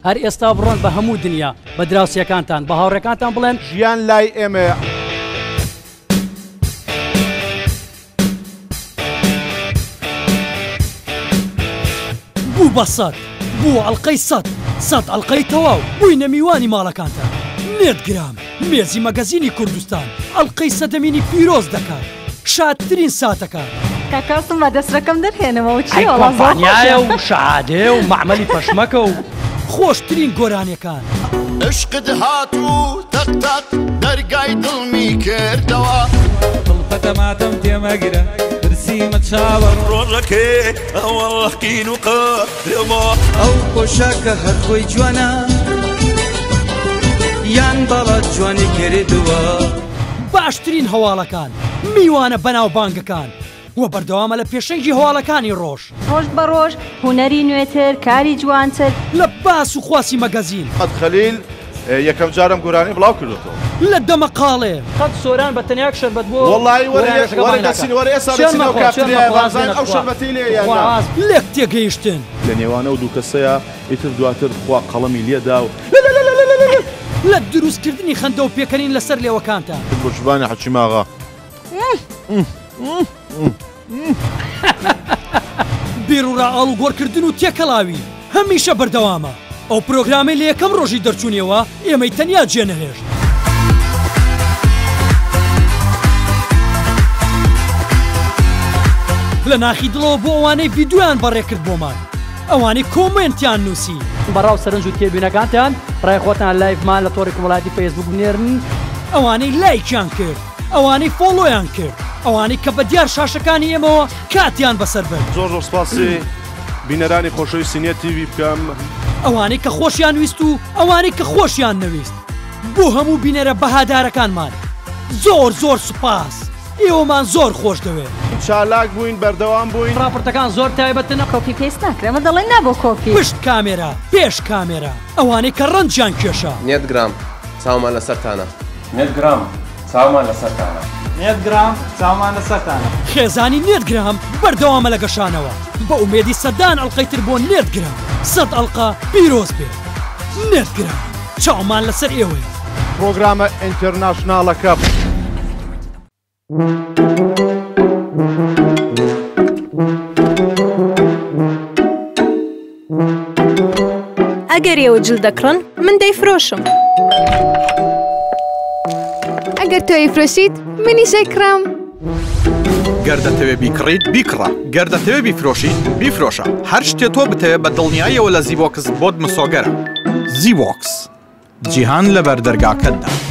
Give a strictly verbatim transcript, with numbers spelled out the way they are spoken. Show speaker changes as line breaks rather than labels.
هەر ئێستا بڕۆن بە هەموو دنیا بە دراوسێکانتان بە هاوڕێکانتان بڵێن
ژیان لای ئێمە.
بوو بە سەد بوو ئەڵقەی سەد سەد ئەڵقەی تەواو بووینە میوانی ماڵەکانتان. نێتگرام مێزی مەگەزینی کوردستان ئەڵقەی سەدەمینی پیرۆز دەکات شادترین ساتەکان.
کاکاسم بە دەستەکەم دەرهێنەوە
چی کۆمپانیایە و شادێ و معمەلی پەشمەکە و خۆشترین گۆرانیەکان.
عشقت هاتوو تەق دەرگای دڵمی کردەوە
دڵقەتە ماتەم تێمەگرە برسیمە چاوەڕ
ڕۆژەکێ ئەوەڵقین و قەرەوە
ئەو خۆشەکە هەر خۆی جوانە یان بەڵات جوانی کردووە.
باشترین هەواڵەکان میوانە بەناو بانگەکان وە بەردەوامە لە پێشەنگی هەواڵەکانی ڕۆژ
ڕۆژ بە ڕۆژ هوەری نوێتر کاری جوانتر
لە باس و خواسی مەگەزین.
قەت خەلیل یەکەم جارم گۆرانی بڵاو کردەوە
لە دەمەقاڵێ قەت سۆران بە تەنیاک شەربەت بۆ
وەڵی وەرەگەسین وەرە ئێستا بچینەوە کافتریایە بازان ئەو شەربەتەی لێ یان
لێک تێگەیشتن
لە نێوانە و دوو کەسەیە ئیتر دواتر خوا قەڵەمی لێدا و
لە دروستکردنی خەندە و پێکەنین لەسەر لێوەکانتان.
بۆشبانی حەچیماغا
بیرروڕا ئاڵوگۆڕکردن و تێکەڵاوی هەمیشە بەردەوامە. ئەو پرۆگرامی لە یەکەم ڕۆژی دەرچوونیەوە ئێمەی تەنیا جێنەهێشت. لە ناخی دڵەوە بۆ ئەوانەی ڤیددیۆیان بەڕێکرد بۆمان ئەوانەی کۆمنتیان نووسی بەڕاو سەرنج و تێبینەکانتان ڕای خۆتان لایڤمان لە تۆڕی کۆمەڵایەتی فەیسبووک بنێرن ئەوانەی لایکیان کرد ئەوانەی فۆڵۆیان کرد ئەوانەی کە بە دیار شاشەکانی ئێمەوە کاتیان بەسەر بن.
زۆر زۆر سپاسی بینەرانی خۆشەوی سینیە تیڤی بکەم
ئەوانەی کە خۆشیان ویست و ئەوانەی کە خۆشیان نەویست بۆ هەموو بینەرە بەهادارەکانمان زۆر زۆر سوپاس. ئێوەمان زۆر خۆش دەوێت.
چالاک بووین بەردەوام بووین
راپۆرتەکان زۆر تایبەتنە
کۆپی پێست ناکرێمە دەڵێن نابۆ کۆپی
پشت کامێرا پێش کامێرا ئەوانەی کە ڕەنجیان کێشە.
نێتگرام چاومان لەسەرتانە
نێتگرام چاومان لەسەرتانە
نێتگرام چاومان لەسەرتانە.
خێزانی نێتگرام بەردەوامە لە گەشانەوە بە ئومێدی سەدان ئەڵقەیتر بۆ نێتگرام سەد ئەڵقە پیرۆز بێت. نێتگرام چاومان لەسەر ئێوەیە.
پرۆگرامە ئینتەرناشناڵەکە
ئەگەر ئێوە جل دەکڕن من دەیفرۆشم. ئەگەر تۆ ئەیفرۆشیت منیش ئەیکڕم.
گەر دەتەوێت بیکڕیت بیکڕە گەر دەتەوێت بیفرۆشیت بیفرۆشە هەر شتێ تۆ بتەوێت بە دڵنیاییەوە لە زیڤۆکس بۆت مسۆگەرە. زیڤۆکس جیهان لە بەردەرگاکەتدا.